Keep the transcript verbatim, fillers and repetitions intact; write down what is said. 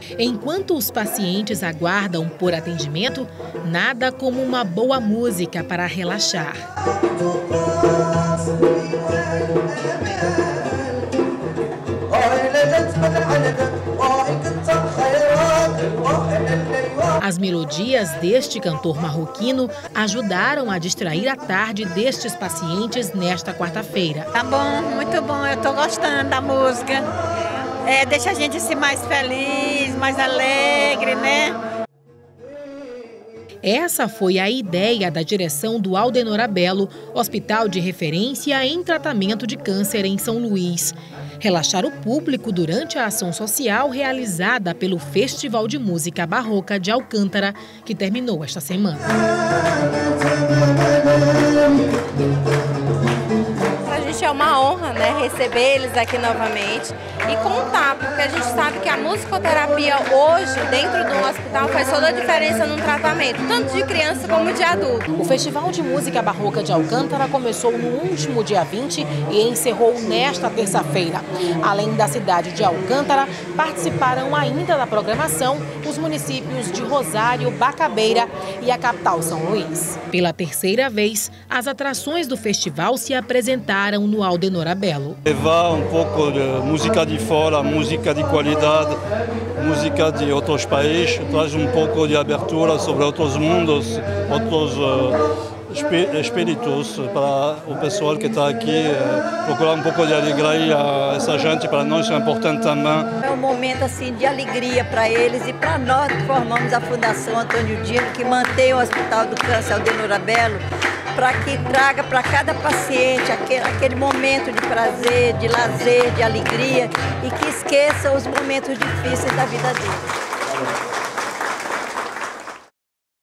Enquanto os pacientes aguardam por atendimento, nada como uma boa música para relaxar. As melodias deste cantor marroquino ajudaram a distrair a tarde destes pacientes nesta quarta-feira. Tá bom, muito bom, eu tô gostando da música. É, deixa a gente ser mais feliz, mais alegre, né? Essa foi a ideia da direção do Aldenor Abelo, hospital de referência em tratamento de câncer em São Luís. Relaxar o público durante a ação social realizada pelo Festival de Música Barroca de Alcântara, que terminou esta semana. Para a gente é uma honra, né, receber eles aqui novamente e contar, porque a gente sabe que a musicoterapia hoje, dentro de um hospital, faz toda a diferença no tratamento, tanto de criança como de adulto. O Festival de Música Barroca de Alcântara começou no último dia vinte e encerrou nesta terça-feira. Além da cidade de Alcântara, participaram ainda da programação os municípios de Rosário, Bacabeira e a capital São Luís. Pela terceira vez, as atrações do festival se apresentaram no Aldenor Abelo. Levar um pouco de música de fora, música de qualidade, música de outros países, traz um pouco de abertura sobre outros mundos, outros uh, espíritos para o pessoal que está aqui, uh, procurar um pouco de alegria a essa gente, para nós é importante também. É um momento assim de alegria para eles e para nós que formamos a Fundação Antônio Dino, que mantém o Hospital do Câncer Aldenor Abelo, para que traga para cada paciente aquele, aquele momento de prazer, de lazer, de alegria e que esqueça os momentos difíceis da vida dele.